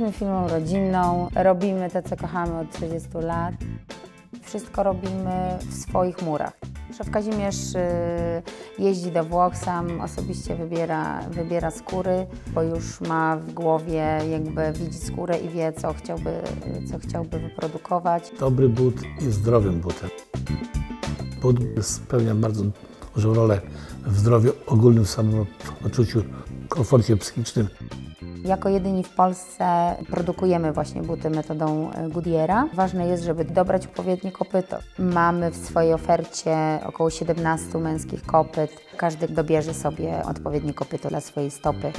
Jesteśmy firmą rodzinną, robimy to, co kochamy od 30 lat. Wszystko robimy w swoich murach. Szef Kazimierz jeździ do Włoch, sam osobiście wybiera skóry, bo już ma w głowie, jakby widzi skórę i wie, co chciałby wyprodukować. Dobry but jest zdrowym butem. But spełnia bardzo dużą rolę w zdrowiu ogólnym, w samopoczuciu, komforcie psychicznym. Jako jedyni w Polsce produkujemy właśnie buty metodą Goodyeara. Ważne jest, żeby dobrać odpowiednie kopyto. Mamy w swojej ofercie około 17 męskich kopyt. Każdy dobierze sobie odpowiednie kopyto dla swojej stopy.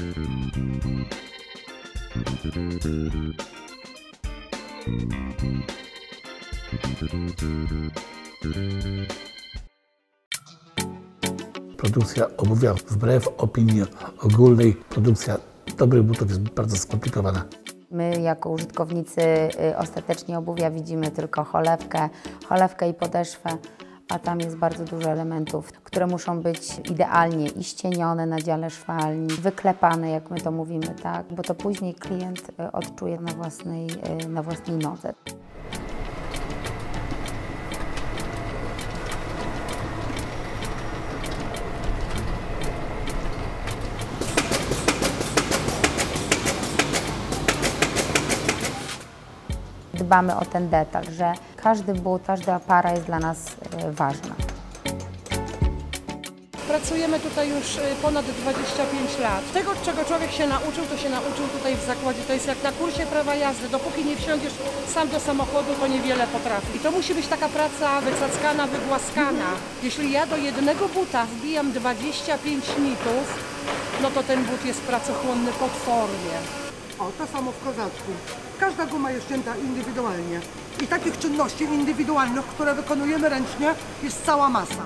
Produkcja obuwia, wbrew opinii ogólnej, produkcja dobrych butów jest bardzo skomplikowana. My jako użytkownicy ostatecznie obuwia widzimy tylko cholewkę i podeszwę, a tam jest bardzo dużo elementów, które muszą być idealnie i ścienione na dziale szwalni, wyklepane, jak my to mówimy, tak? Bo to później klient odczuje na własnej nodze. Dbamy o ten detal, że każdy but, każda para jest dla nas ważna. Pracujemy tutaj już ponad 25 lat. Tego, czego człowiek się nauczył, to się nauczył tutaj w zakładzie. To jest jak na kursie prawa jazdy. Dopóki nie wsiądziesz sam do samochodu, to niewiele potrafi. I to musi być taka praca wycackana, wygłaskana. Jeśli ja do jednego buta wbijam 25 nitów, no to ten but jest pracochłonny potwornie. O, to samo w kozaczku. Każda guma jest cięta indywidualnie. I takich czynności indywidualnych, które wykonujemy ręcznie, jest cała masa.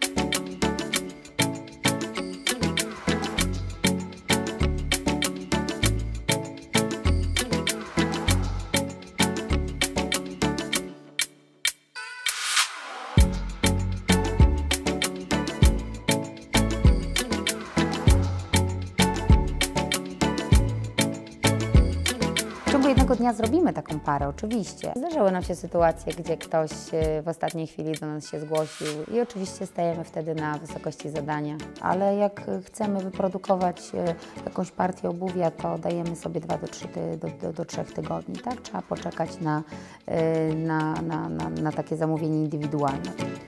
W ciągu jednego dnia zrobimy taką parę, oczywiście. Zdarzały nam się sytuacje, gdzie ktoś w ostatniej chwili do nas się zgłosił i oczywiście stajemy wtedy na wysokości zadania. Ale jak chcemy wyprodukować jakąś partię obuwia, to dajemy sobie 2 do 3 tygodni. Tak? Trzeba poczekać na takie zamówienie indywidualne.